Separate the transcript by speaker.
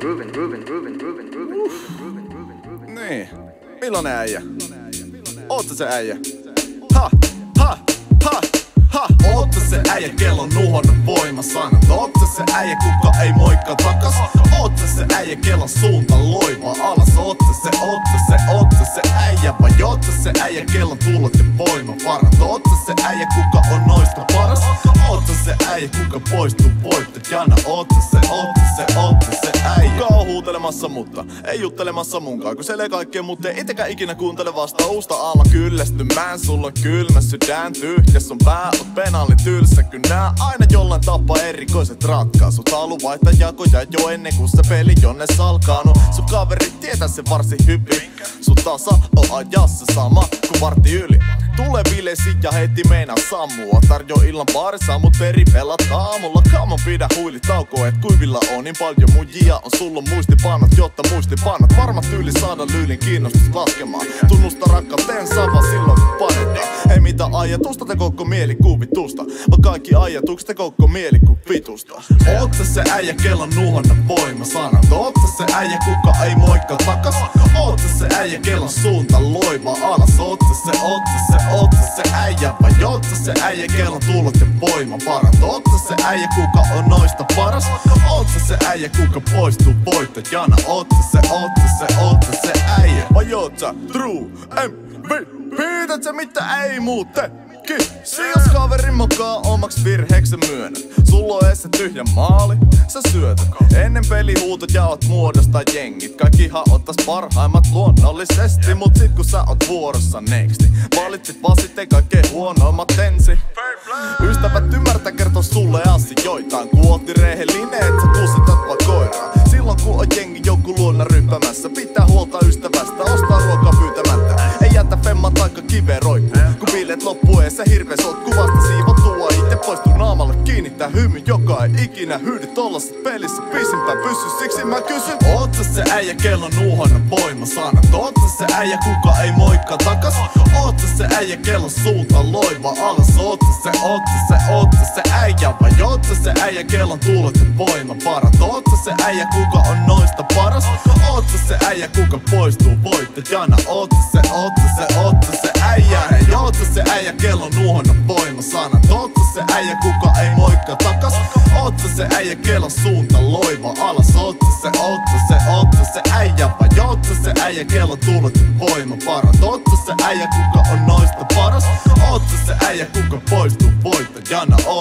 Speaker 1: Niin, millainen äijä? Ootte se äijä? Ha, ha, ha, ha. Ootte se äijä, kellon nuhonnut voimasanat. Ootte se äijä, kuka ei moikka takas. Ootte se äijä, kellon suunta loiva alas. Ootte se äijä, vai ootte se äijä, kellon tulot ja voimavarat. Ootte se äijä, kuka on noista paras. Ootte se äijä, kuka poistuu voittajana. Ootte se äijä. Kuka on huutelemassa, mutta ei juttelemassa munkaan. Kun selee kaikkea, mutta ei itekään ikinä kuuntele vasta uusta aalla kyllästymään. Sulla on kylmä sydän tyhjä, sun pää on penaalin tylsä. Kun nää aina jollain tapaa erikoiset ratkaisut. Halu vaihtaa jakoja jo ennen kuin se peli jonnes alkaanut. Sun kaverit tietää se varsin hyvin. Sun tasa on ajassa sama kuin vartti yli. Tule bileisiin ja heti meinaa sammua. Tarjo illan baarissa, mut peri pelat aamulla. Come on, pidä huilitaukoa, et kuivilla on niin paljon mujia. On sulla muistipannat, jotta muistipannat varmat tyyli saada lyylin kiinnostus laskemaan. Tunnusta rakkauteen sama silloin kun panetaan. Ei mitä ajatusta te koko mielikuvitusta, vaan kaikki ajatukset te koko mielikuvitusta. Ootte se äijä, kellon nuhonna voimasanat. Ootte se äijä, kuka ei moikka takas. Ootte se äijä, kellon suunta loiva alas. Ootte se äijä, vai ootte se äijä, kellon tulot ja voimavarat. Ootte se äijä, kuka on noista paras. Ootte se äijä, kuka poistuu voittajana. Ootte se äijä, vai oot sä true MVP? Pidät sä mitä ei muut teki? Jos kaverin mukaan omaks virheeksi sä myönnät. Sulla on ees se tyhjä maali, sä syötät. Ennen pelihuutot ja oot muodostaa jengit. Kaikkihan ottais parhaimmat luonnollisesti. Mut sit kun sä oot vuorossa nexti, valitsit vaan sitten kaikkein huonoimmat ensin. Ystävät ymmärtää kertoo sulle asioitaan. Kun ootti rehellinen, et sä kusetat vaan koiraa. Silloin kun on jengi joku luonna ryppämässä, pitää huolta ystävästä, ostaa ruokaa pyytämättä. Ei jätä femman taikka kiveen roikkuu. Kun bileet loppuu ees sä hirvees oot kuvasta siivottua. Ite poistuu naamalle kiinnittää hymy, joka ei ikinä hyydy tollaset pelissä. Pisimpään pysy, siksi mä kysyn. Oot sä se äijä, kellon nuuhonna voimasanat. Oot sä se äijä, kuka ei moikka takas. Oot sä se äijä, kellon suunta loiva alas. Oot sä se äijä, vai oot sä se äijä, kellon tulot ja voimavarat. Oot sä se äijä, kuka on noista paras. Oot sä se äijä, kuka poistuu voittajana. Oot sä se äijä, hei oot sä se äijä, kellon nuuhonna voimasanat. Oot sä se äijä, kuka ei moikka takas. Oot sä se äijä, kellon suunta loiva alas. Oot sä se äijä, vai oot sä se äijä, kellon tulot ja voimavarat. Oot sä se äijä, kuka on noista paras. Oot sä se äijä, kuka poistuu voittajana.